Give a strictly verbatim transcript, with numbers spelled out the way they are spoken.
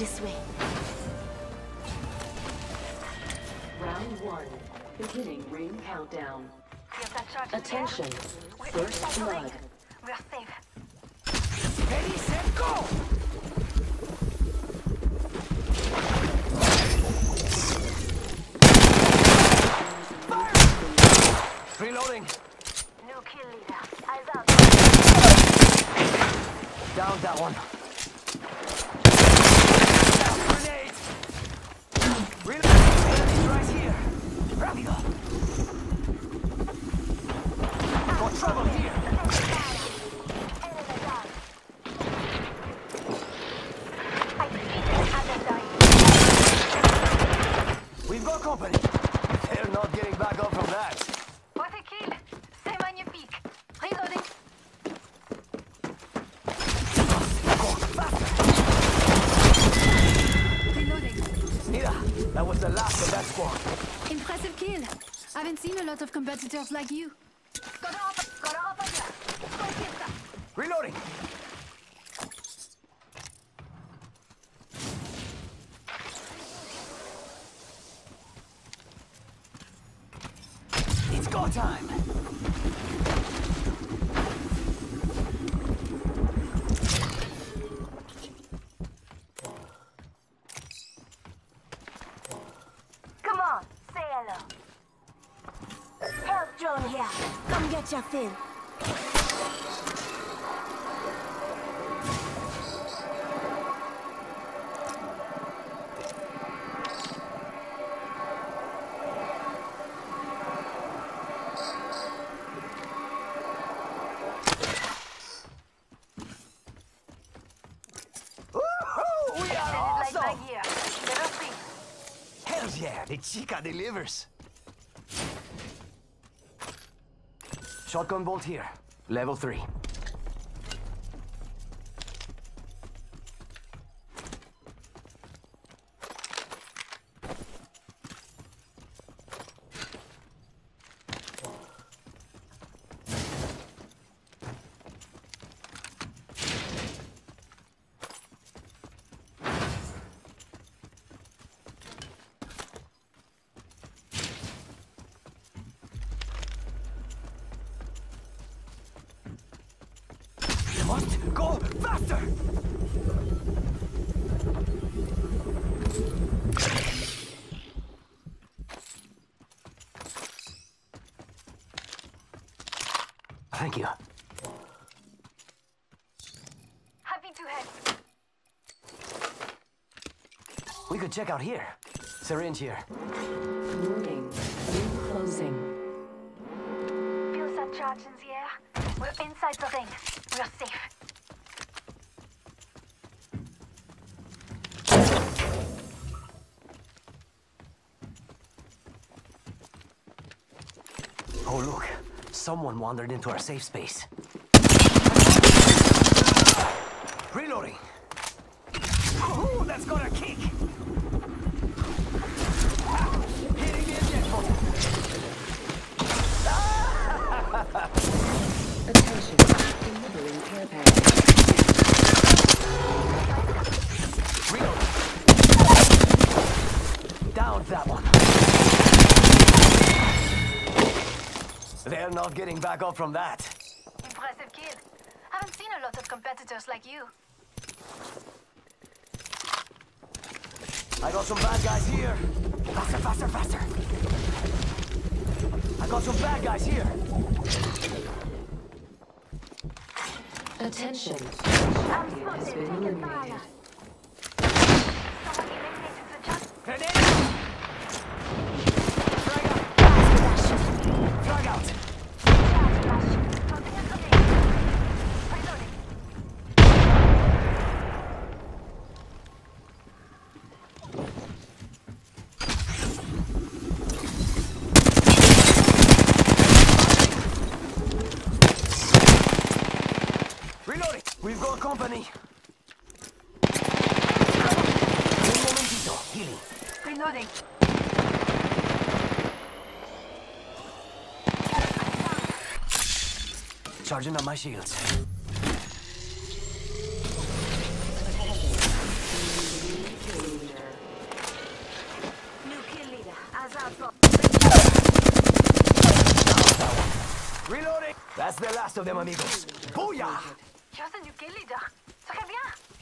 This way. Round one. Beginning ring countdown. Attention. First blood. We're safe. Ready, set, go! Fire! Reloading. New kill leader. Eyes up. Down that one. Grenade! Reloading. Enemies right here. Rápido. Got trouble here. We've got company. They're not getting back up from that. What a kill! C'est magnifique. Reloading. Reloading. Mira, that was the last of that squad. Impressive kill. I haven't seen a lot of competitors like you. Gotta open. Gotta open here. Conquista. Reloading. It's go time. Come on. Say hello. Health drone here. Come get your fill. Woohoo! We are Like my awesome! gear. Level three. Hells yeah, the chica delivers. Shotgun bolt here. Level three. Must go faster! Thank you. Happy to help. We could check out here. Syringe here. Warning. Ring closing. Feel that charge in the air? We're inside the ring. We're safe. Oh look, someone wandered into our safe space. Reloading. Ooh, that's got a kick. Ah, hitting the eject button. Attention. Delivering care package. Reloading. Down that one. They're not getting back up from that. Impressive kill. Haven't seen a lot of competitors like you. I got some bad guys here. Faster, faster, faster. I got some bad guys here. Attention. I'm Champion has spotted. been Taking eliminated. fire. Someone eliminated the jump. Grenade! Frag out! Frag out! Charge flash. Tossing a grenade. Reloading. Reloading! We've got company. Un momentito, healing. Reloading. Charging up my shields. Reloading! That's the last of them, amigos. Booyah! You're the new kill leader. Très bien.